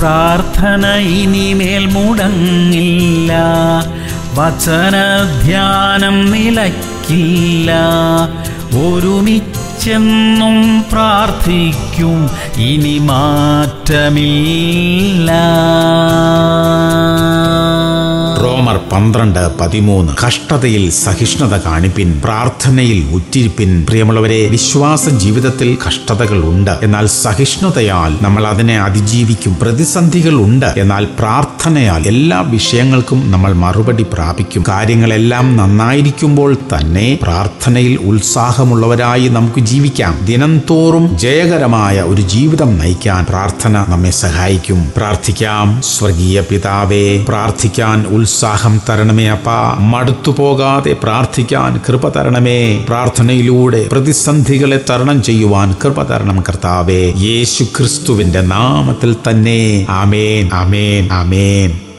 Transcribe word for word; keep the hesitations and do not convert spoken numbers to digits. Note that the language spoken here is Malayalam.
പ്രാർത്ഥന ഇനിമേൽ മുടങ്ങില്ല, വചനധ്യാനം നിലയ്ക്കില്ല. ഒരുമിച്ചെന്നും പ്രാർത്ഥിക്കും, ഇനി മാറ്റമില്ല. റോമർ പന്ത്രണ്ട് പതിമൂന്ന്. കഷ്ടതയിൽ സഹിഷ്ണുത കാണിപ്പിൻ, പ്രാർത്ഥനയിൽ ഉറ്റിരിപ്പിൻ. പ്രിയമുള്ളവരെ, വിശ്വാസ ജീവിതത്തിൽ കഷ്ടതകൾ ഉണ്ട്, എന്നാൽ സഹിഷ്ണുതയാൽ നമ്മൾ അതിനെ അതിജീവിക്കും. പ്രതിസന്ധികൾ ഉണ്ട്, എന്നാൽ പ്രാർത്ഥനയാൽ എല്ലാ വിഷയങ്ങൾക്കും നമ്മൾ മറുപടി പ്രാപിക്കും. കാര്യങ്ങളെല്ലാം നന്നായിരിക്കുമ്പോൾ തന്നെ പ്രാർത്ഥനയിൽ ഉത്സാഹമുള്ളവരായി നമുക്ക് ജീവിക്കാം. ദിനം തോറും ജയകരമായ ഒരു ജീവിതം നയിക്കാൻ പ്രാർത്ഥന നമ്മെ സഹായിക്കും. പ്രാർത്ഥിക്കാം. സ്വർഗീയ പിതാവേ, പ്രാർത്ഥിക്കാൻ ഉത്സാഹം തരണമേ അപ്പാ. മടുത്തു പോകാതെ പ്രാർത്ഥിക്കാൻ കൃപ തരണമേ. പ്രാർത്ഥനയിലൂടെ പ്രതിസന്ധികളെ തരണം ചെയ്യുവാൻ കൃപ തരണം കർത്താവേ. യേശു ക്രിസ്തുവിന്റെ നാമത്തിൽ തന്നെ. ആമേൻ, ആമേൻ, ആമേൻ.